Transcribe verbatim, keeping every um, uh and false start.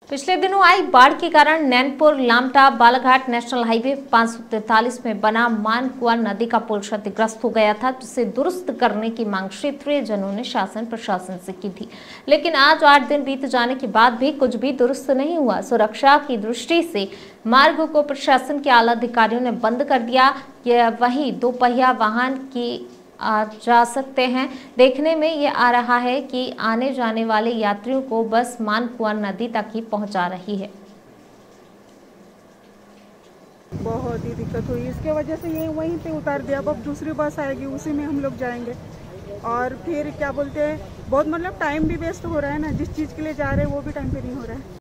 पिछले दिनों आई बाढ़ के कारण नैनपुर लामटा बालाघाट नेशनल हाईवे पाँच सौ तैंतालीस में बना मानकुआ नदी का पुल क्षतिग्रस्त हो गया था, जिसे दुरुस्त करने की मांग क्षेत्रीय जनों ने शासन प्रशासन से की थी। लेकिन आज आठ दिन बीत जाने के बाद भी कुछ भी दुरुस्त नहीं हुआ। सुरक्षा की दृष्टि से मार्ग को प्रशासन के आला अधिकारियों ने बंद कर दिया। वहीं दो पहिया वाहन की आ जा सकते हैं। देखने में ये आ रहा है कि आने जाने वाले यात्रियों को बस मानकुआ नदी तक ही पहुंचा रही है। बहुत ही दिक्कत हुई, इसके वजह से ये वहीं पे उतार दिया। अब दूसरी बस आएगी, उसी में हम लोग जाएंगे और फिर क्या बोलते हैं, बहुत मतलब टाइम भी वेस्ट हो रहा है ना। जिस चीज़ के लिए जा रहे हैं वो भी टाइम पे नहीं हो रहा है।